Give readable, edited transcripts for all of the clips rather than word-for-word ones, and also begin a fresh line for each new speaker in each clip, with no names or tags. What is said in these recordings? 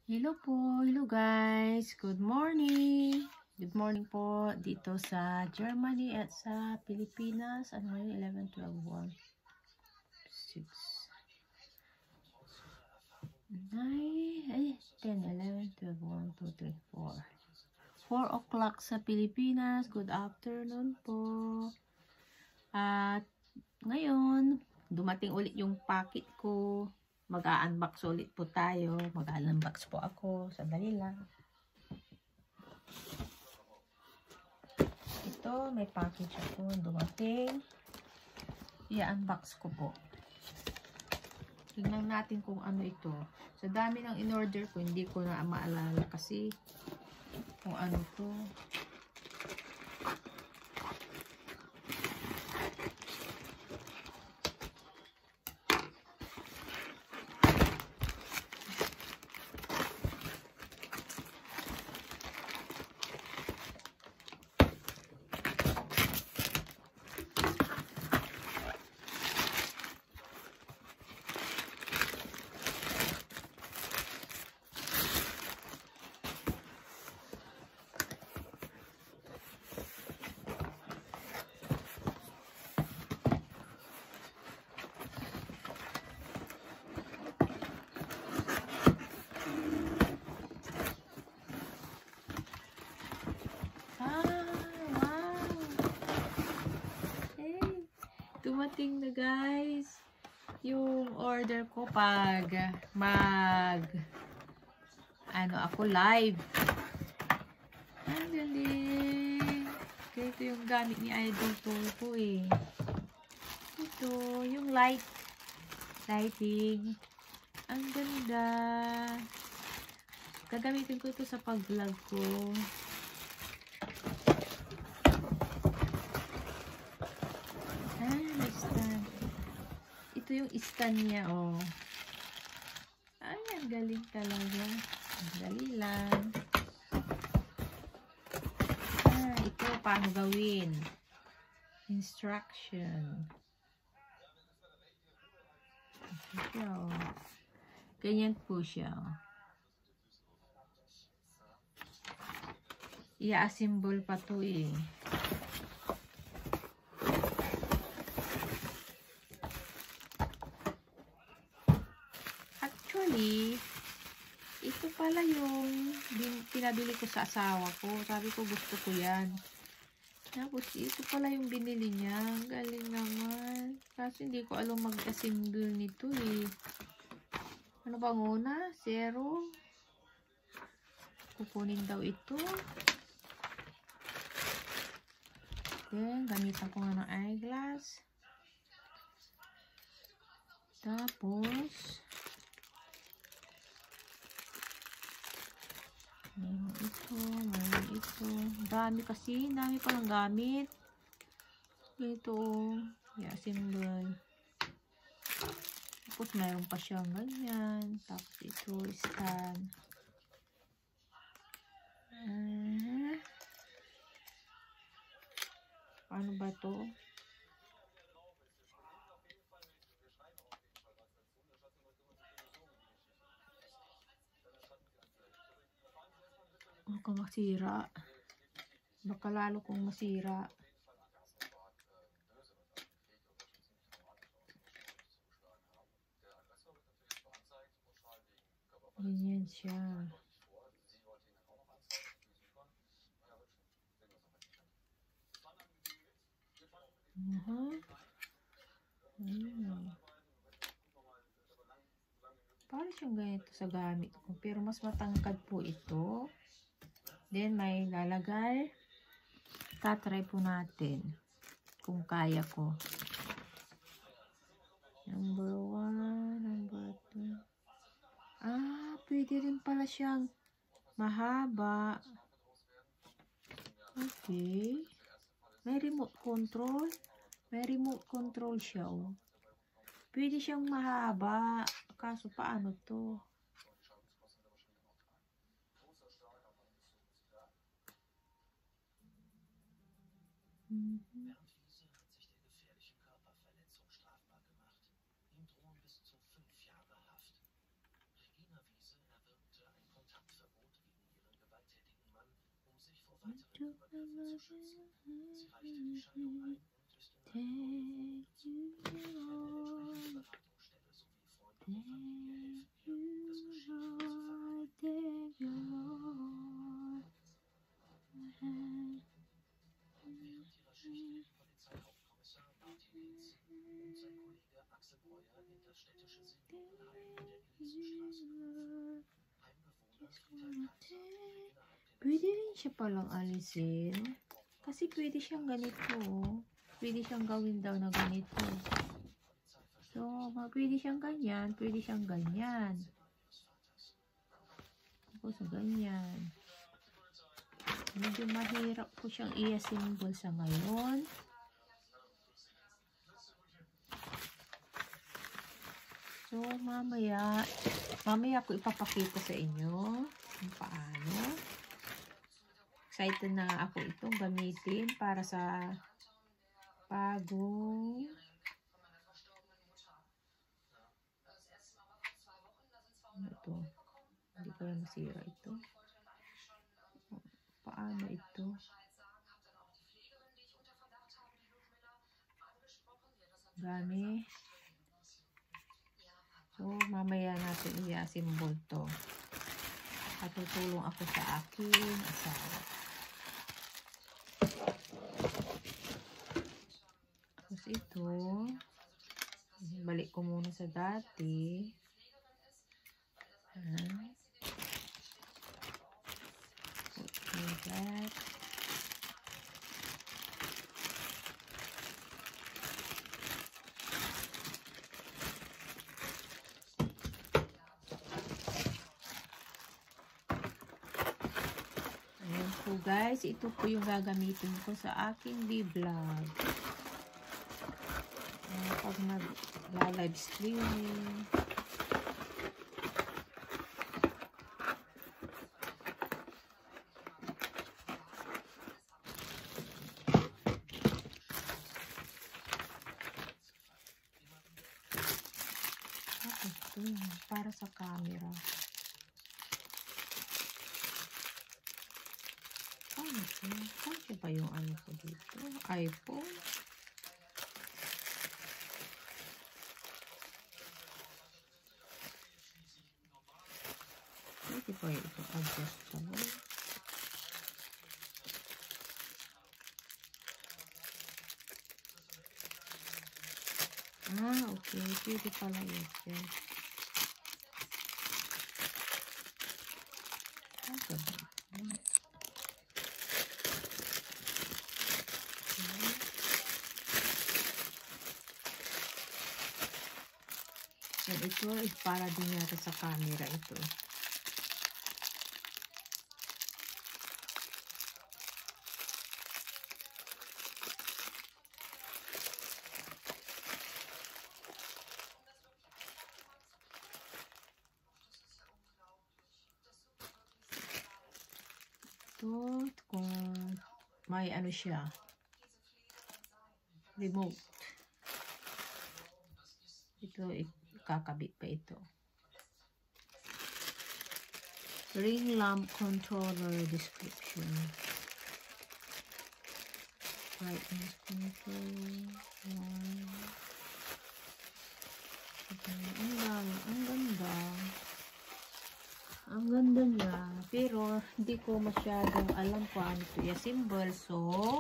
Hello po, hello guys. Good morning. Good morning po dito sa Germany at sa Pilipinas. Ano ngayon? 11, 12, 1, 6, 9, 10, 11, 12, 1, 2, 3, 4. 4 o'clock sa Pilipinas. Good afternoon po. At ngayon, dumating ulit yung packet ko. Mag-a-unbox ulit po tayo. Mag-a-unbox po ako. Sandali lang. Ito, may package ako. Dumating. I-unbox ko po. Tingnan natin kung ano ito. Sa dami ng in-order ko, hindi ko na maalala kasi kung ano to. Dumating na guys yung order ko pag ako live. Ang galing. Kaya ito yung gamit ni Idol ko eh. Ito yung lighting. Ang ganda. Gagamitin ko ito sa pag-vlog ko. Ito yung stand niya, oh. Ay, ang galing talaga. Ang dali lang. Ito, paano gawin? Instruction. Ito siya, oh. Ganyan po siya, oh. I-assemble pa to, eh. Actually, ito pala yung pinabili ko sa asawa ko. Sabi ko gusto ko yan. Tapos ito pala yung binili niya. Galing naman. Kasi hindi ko alam mag-assemble nito eh. Ano bang una? 0. Kukunin daw ito. Then, gamitan ko nga ng eyeglass. Tapos, mayroon ito. Dami kasi. Dami palang gamit. Ito. I-assemble. Tapos, mayroon pa siyang ganyan. Tapos, ito. Stand. Ano ba to? Baka masira. Baka lalo kong masira. Ganyan siya. Parang siyang ganito sa gamit ko. Pero mas matangkad po ito. Then, may lalagay. Tatry po natin. Kung kaya ko. Number 1, number 2. Pwede rin pala siyang mahaba. Okay. May remote control. May remote control siya, oh. Pwede siyang mahaba. Kaso, paano to? Pwede rin siya palang alisin. Kasi pwede siyang ganito. Pwede siyang gawin daw na ganito. So, pwede siyang ganyan. Pwede siyang ganyan. Tapos ganyan. Medyo mahirap po siyang i-assemble sa ngayon. So, mamaya ko ipapakita sa inyo kung paano. Excited na ako itong gamitin para sa bagong ito. Hindi ko na masira ito. Paano ito? Gani. So, mamaya natin i-assemble to. Patutulong ako sa aking asawa. Tapos ito, balik ko muna sa dati. Okay, that. Ayan po guys, ito po yung gagamitin ko sa aking vlog. Pag nag-live streaming. Para sa camera. Ano ba yung ano ko dito? iPhone. Pwede ba ito adjustable? Okay. Pwede pala yun. So, ito is para din yata sa camera ito. Ito, kung may ano siya, remote. Ito, kakabit pa ito. Ring lamp controller description. Brightness control. Ang ganda. Ang ganda niya. Pero, hindi ko masyadong alam kung ano ito i-assemble. So,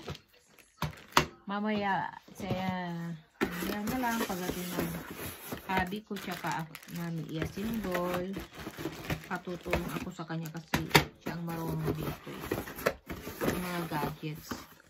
mamaya, yan na lang pagdating ng hobby ko, tsaka namin i-assemble. Patutulong ako sa kanya kasi siya ang marunong dito yung mga gadgets.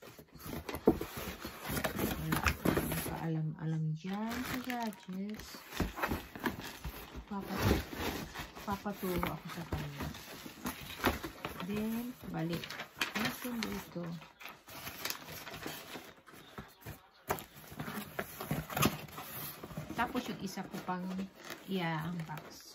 Wala akong kaalam-alam dyan sa gadgets. Papaturo ako sa kanya. Then, balik. Nasin dito. Tapos yung isa ko pang i-unbox.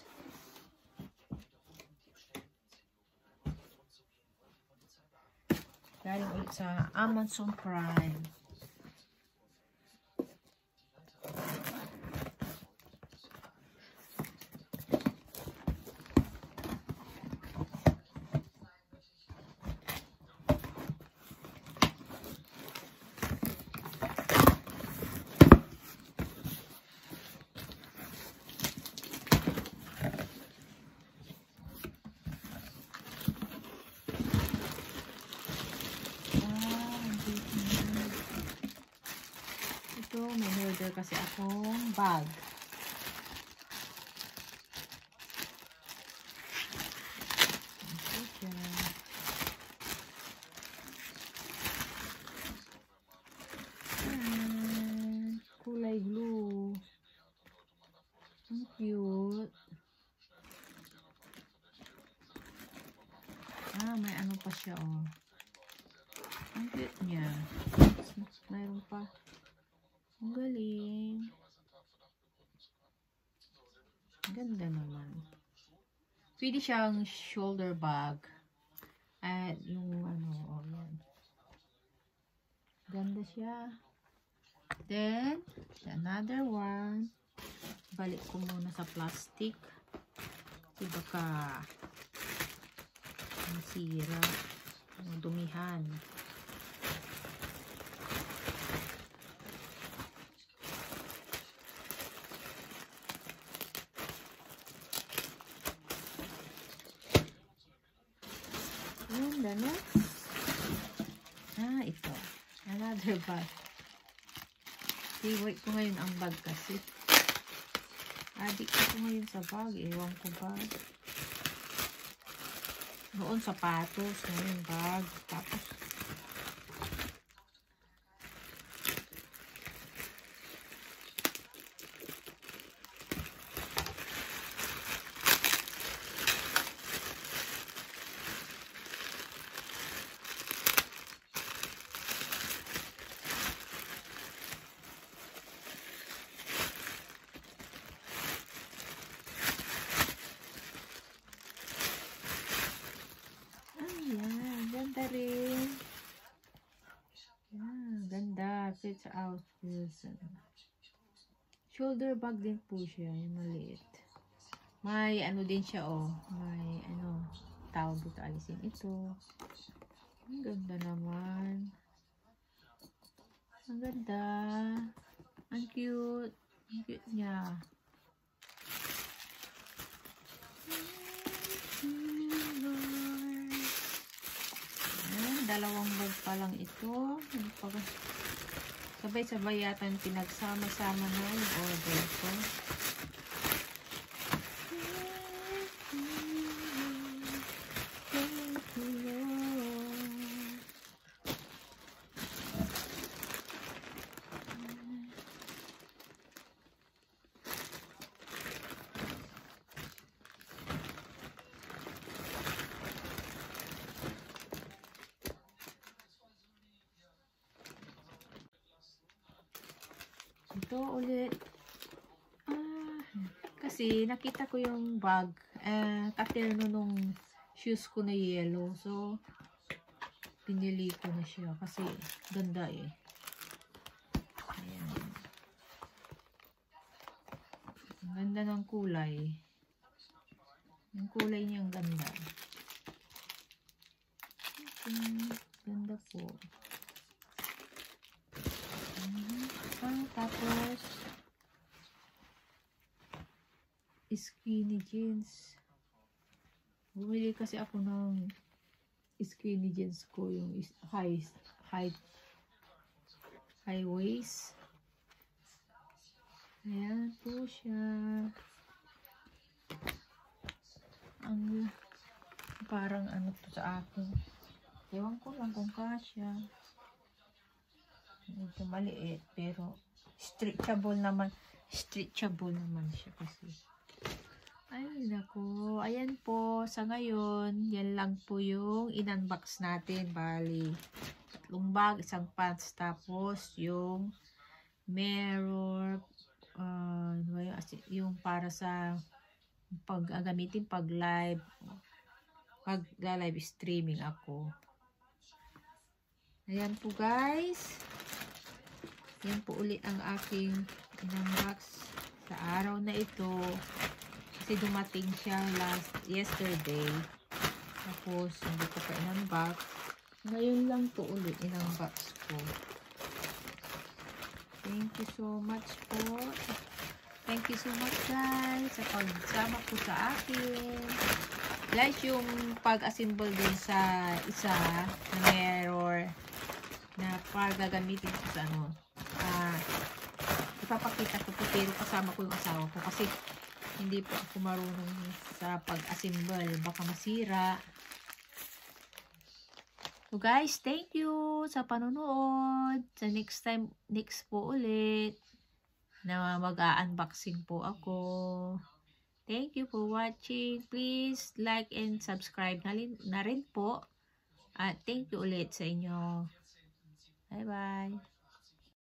Galing ulit sa Amazon Prime. may order kasi akong bag. Ito siya. Kulay blue. Ang cute. May ano pa siya, oh. Ang cute niya. Mayroon pa. Ang galing. Ganda naman. Pwede siyang shoulder bag. At yung ano, oh, yan. Ganda siya. Then, another one. Balik ko muna sa plastic. Kasi baka masira. Dumihan. Yun, the next. Ito. Another bag. Favorite ko ngayon ang bag kasi. Addict ako ngayon sa bag. Ewan ko bag. Noon sapatos. Ngayon bag. Tapos ganda rin. Ganda. Fits out. Shoulder bag din po siya. Yung maliit. May ano din siya, oh. May ano, tawag dito. Alisin ito. Ang ganda naman. Ang ganda. Ang cute. Ang cute niya. Dalawang bag pa lang ito. Sabay-sabay yata pinagsama-sama na yung order ko. Ito ulit. Kasi nakita ko yung bag. Katerno nung shoes ko na yellow. So, pinili ko na siya. Kasi ganda eh. Ayan. Ang ganda ng kulay. Yung kulay niya ang ganda. Ganda po. Tapos skinny jeans. Bumili kasi ako ng skinny jeans ko, yung high waist. Ayan po siya. Ang parang ano to sa akin. Ewan ko lang kung kasya. Ito maliit pero stretchable naman siya kasi. Ay nako, ayan po sa ngayon, yan lang po yung in-unbox natin. Bali, 3 bag, 1 pants, tapos yung mirror, yung para sa gagamitin pag live streaming ako. Ayan po guys. Yan po ulit ang aking in-unbox sa araw na ito. Kasi dumating siya yesterday. Tapos, hindi ko pa in-unbox. Ngayon lang po ulit in-unbox ko. Thank you so much po. Thank you so much guys sa pagsama po sa akin. Guys, yung pag-assemble din sa isa na mirror na para gagamitin ko sa ipapakita ko po, pero kasama ko yung asawa ko kasi hindi po ako marunong sa pag-assemble, baka masira. So guys, thank you sa panonood. Sa next po ulit na mag-unboxing po ako. Thank you for watching. Please like and subscribe na rin po. At thank you ulit sa inyo. Bye-bye.